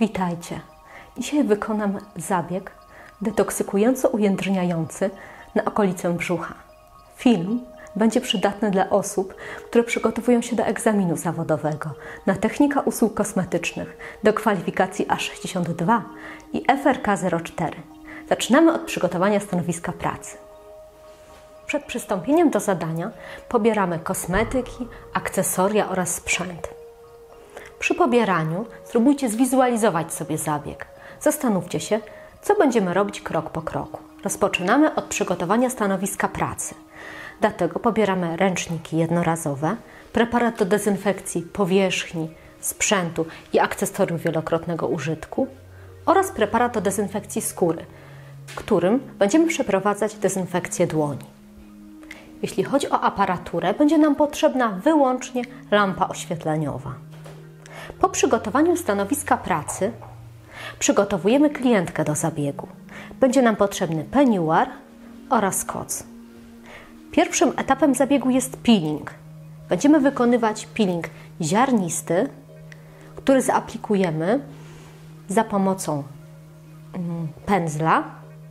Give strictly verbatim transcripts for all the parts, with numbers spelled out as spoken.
Witajcie! Dzisiaj wykonam zabieg detoksykująco ujędrniający na okolicę brzucha. Film będzie przydatny dla osób, które przygotowują się do egzaminu zawodowego na technika usług kosmetycznych do kwalifikacji A sześćdziesiąt dwa i F R K zero cztery. Zaczynamy od przygotowania stanowiska pracy. Przed przystąpieniem do zadania pobieramy kosmetyki, akcesoria oraz sprzęt. Przy pobieraniu spróbujcie zwizualizować sobie zabieg. Zastanówcie się, co będziemy robić krok po kroku. Rozpoczynamy od przygotowania stanowiska pracy. Dlatego pobieramy ręczniki jednorazowe, preparat do dezynfekcji powierzchni, sprzętu i akcesoriów wielokrotnego użytku oraz preparat do dezynfekcji skóry, którym będziemy przeprowadzać dezynfekcję dłoni. Jeśli chodzi o aparaturę, będzie nam potrzebna wyłącznie lampa oświetleniowa. Po przygotowaniu stanowiska pracy przygotowujemy klientkę do zabiegu. Będzie nam potrzebny peniuar oraz koc. Pierwszym etapem zabiegu jest peeling. Będziemy wykonywać peeling ziarnisty, który zaaplikujemy za pomocą pędzla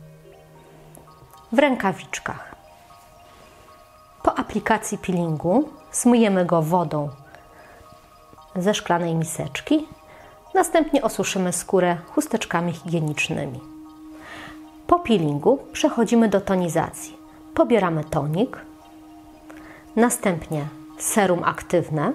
w rękawiczkach. Po aplikacji peelingu zmyjemy go wodą ze szklanej miseczki. Następnie osuszymy skórę chusteczkami higienicznymi. Po peelingu przechodzimy do tonizacji. Pobieramy tonik, następnie serum aktywne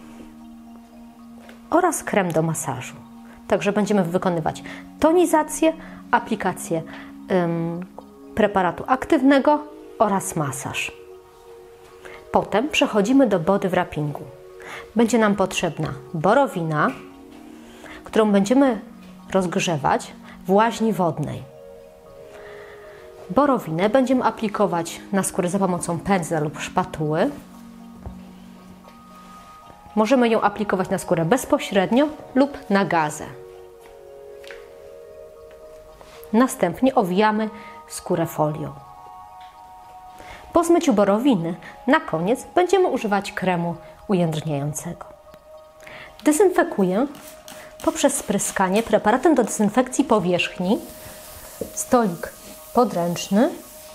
oraz krem do masażu. Także będziemy wykonywać tonizację, aplikację ym, preparatu aktywnego oraz masaż. Potem przechodzimy do body wrappingu. Będzie nam potrzebna borowina, którą będziemy rozgrzewać w łaźni wodnej. Borowinę będziemy aplikować na skórę za pomocą pędzla lub szpatuły. Możemy ją aplikować na skórę bezpośrednio lub na gazę. Następnie owijamy skórę folią. Po zmyciu borowiny na koniec będziemy używać kremu ujędrniającego. Dezynfekuję poprzez spryskanie preparatem do dezynfekcji powierzchni stolik podręczny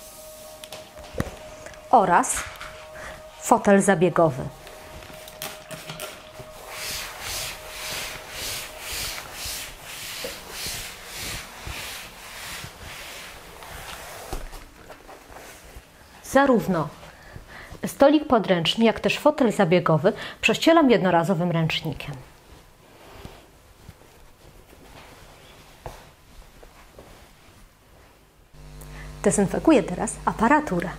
oraz fotel zabiegowy. Zarówno stolik podręczny, jak też fotel zabiegowy prześcielam jednorazowym ręcznikiem. Dezynfekuję teraz aparaturę.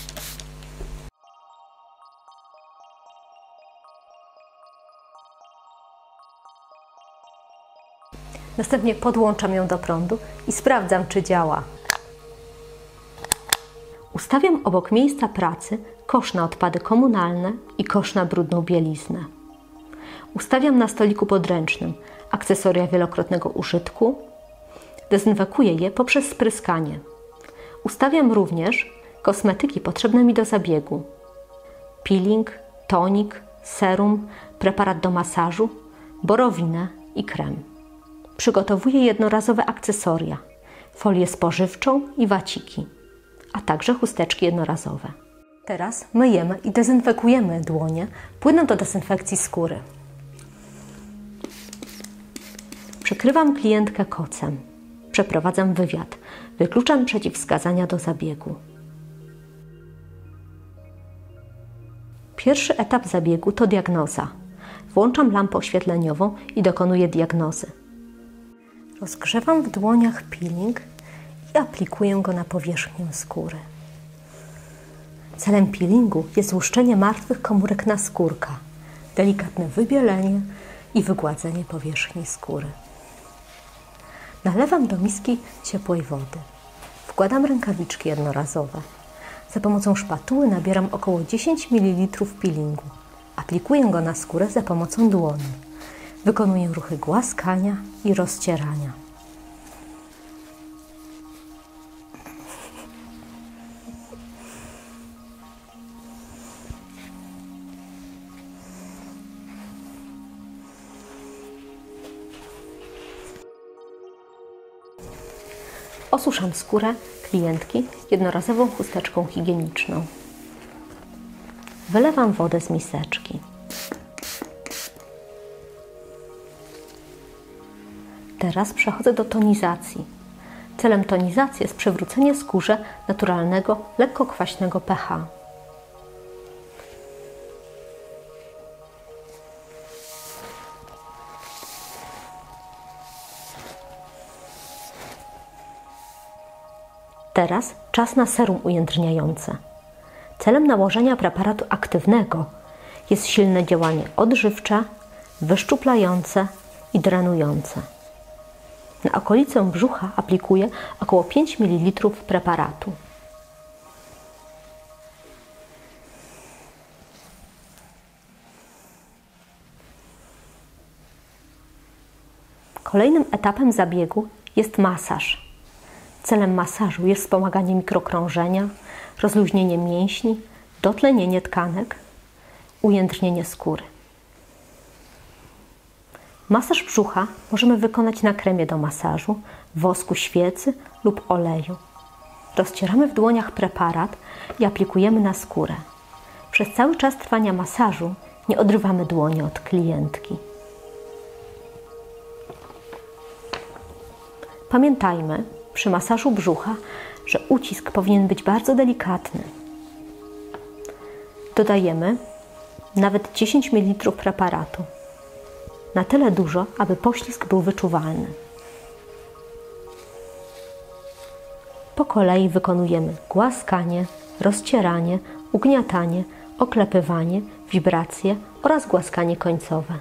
Następnie podłączam ją do prądu i sprawdzam, czy działa. Ustawiam obok miejsca pracy kosz na odpady komunalne i kosz na brudną bieliznę. Ustawiam na stoliku podręcznym akcesoria wielokrotnego użytku. Dezynfekuję je poprzez spryskanie. Ustawiam również kosmetyki potrzebne mi do zabiegu. Peeling, tonik, serum, preparat do masażu, borowinę i krem. Przygotowuję jednorazowe akcesoria, folię spożywczą i waciki, a także chusteczki jednorazowe. Teraz myjemy i dezynfekujemy dłonie płynem do dezynfekcji skóry. Przykrywam klientkę kocem. Przeprowadzam wywiad. Wykluczam przeciwwskazania do zabiegu. Pierwszy etap zabiegu to diagnoza. Włączam lampę oświetleniową i dokonuję diagnozy. Rozgrzewam w dłoniach peeling i aplikuję go na powierzchnię skóry. Celem peelingu jest łuszczenie martwych komórek naskórka, delikatne wybielenie i wygładzenie powierzchni skóry. Nalewam do miski ciepłej wody. Wkładam rękawiczki jednorazowe. Za pomocą szpatuły nabieram około dziesięć mililitrów peelingu. Aplikuję go na skórę za pomocą dłoni. Wykonuję ruchy głaskania i rozcierania. Osuszam skórę klientki jednorazową chusteczką higieniczną. Wylewam wodę z miseczki. Teraz przechodzę do tonizacji. Celem tonizacji jest przywrócenie skórze naturalnego, lekko kwaśnego pH. Teraz czas na serum ujędrniające. Celem nałożenia preparatu aktywnego jest silne działanie odżywcze, wyszczuplające i drenujące. Na okolicę brzucha aplikuję około pięć mililitrów preparatu. Kolejnym etapem zabiegu jest masaż. Celem masażu jest wspomaganie mikrokrążenia, rozluźnienie mięśni, dotlenienie tkanek, ujędrnienie skóry. Masaż brzucha możemy wykonać na kremie do masażu, wosku świecy lub oleju. Rozcieramy w dłoniach preparat i aplikujemy na skórę. Przez cały czas trwania masażu nie odrywamy dłoni od klientki. Pamiętajmy przy masażu brzucha, że ucisk powinien być bardzo delikatny. Dodajemy nawet dziesięć mililitrów preparatu. Na tyle dużo, aby poślizg był wyczuwalny. Po kolei wykonujemy głaskanie, rozcieranie, ugniatanie, oklepywanie, wibracje oraz głaskanie końcowe.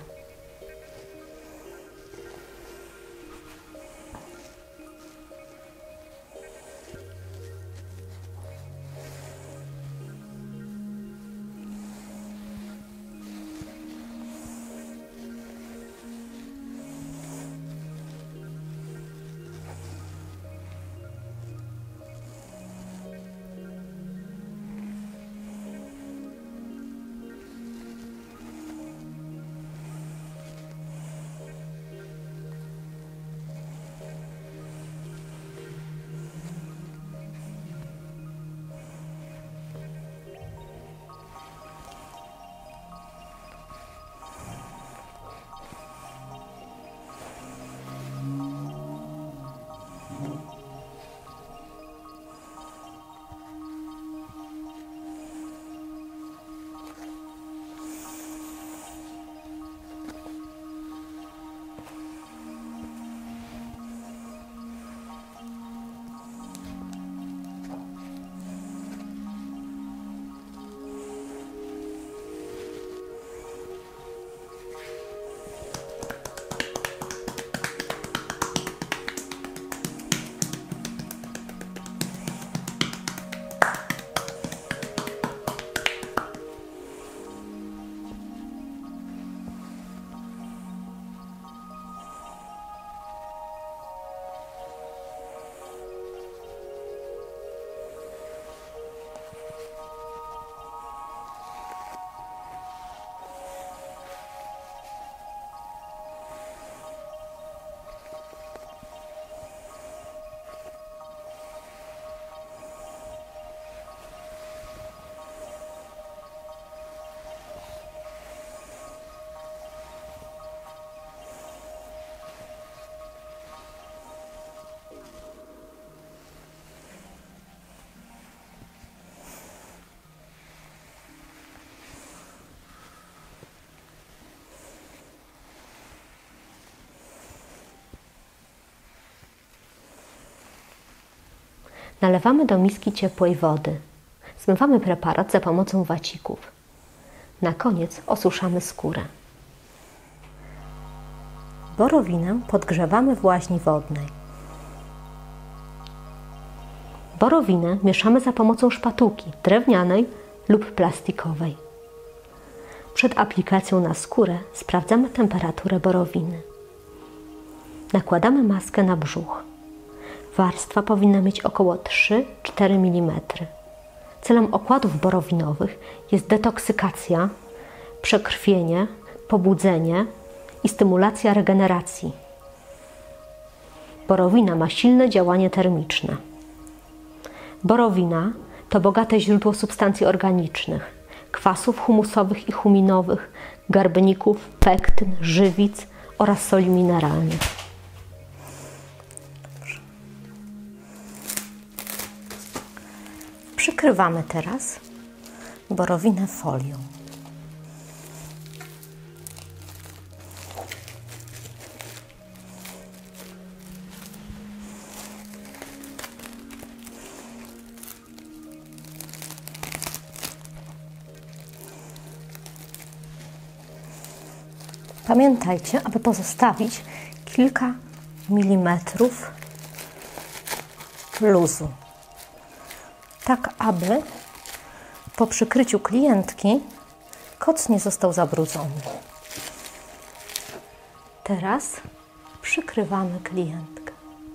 Nalewamy do miski ciepłej wody. Zmywamy preparat za pomocą wacików. Na koniec osuszamy skórę. Borowinę podgrzewamy w łaźni wodnej. Borowinę mieszamy za pomocą szpatułki drewnianej lub plastikowej. Przed aplikacją na skórę sprawdzamy temperaturę borowiny. Nakładamy maskę na brzuch. Warstwa powinna mieć około trzy do czterech milimetrów. Celem okładów borowinowych jest detoksykacja, przekrwienie, pobudzenie i stymulacja regeneracji. Borowina ma silne działanie termiczne. Borowina to bogate źródło substancji organicznych, kwasów humusowych i huminowych, garbników, pektyn, żywic oraz soli mineralnych. Przykrywamy teraz borowinę folią. Pamiętajcie, aby pozostawić kilka milimetrów luzu, tak aby po przykryciu klientki koc nie został zabrudzony. Teraz przykrywamy klientkę.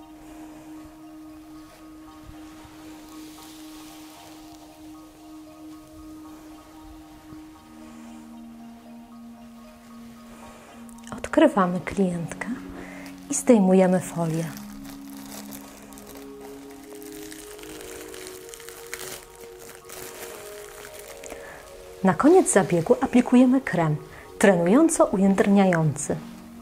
Odkrywamy klientkę i zdejmujemy folię. Na koniec zabiegu aplikujemy krem trenująco-ujędrniający.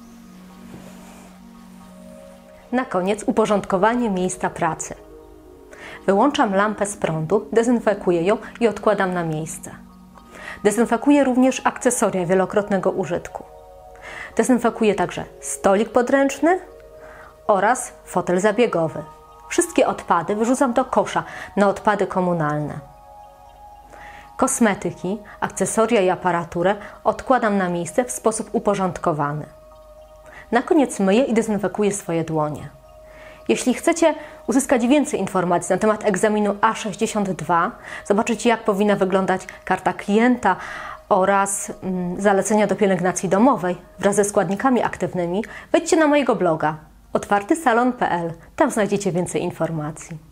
Na koniec uporządkowanie miejsca pracy. Wyłączam lampę z prądu, dezynfekuję ją i odkładam na miejsce. Dezynfekuję również akcesoria wielokrotnego użytku. Dezynfekuję także stolik podręczny oraz fotel zabiegowy. Wszystkie odpady wyrzucam do kosza na odpady komunalne. Kosmetyki, akcesoria i aparaturę odkładam na miejsce w sposób uporządkowany. Na koniec myję i dezynfekuję swoje dłonie. Jeśli chcecie uzyskać więcej informacji na temat egzaminu A sześćdziesiąt dwa, zobaczyć jak powinna wyglądać karta klienta oraz mm, zalecenia do pielęgnacji domowej wraz ze składnikami aktywnymi, wejdźcie na mojego bloga otwarty salon kropka p l. Tam znajdziecie więcej informacji.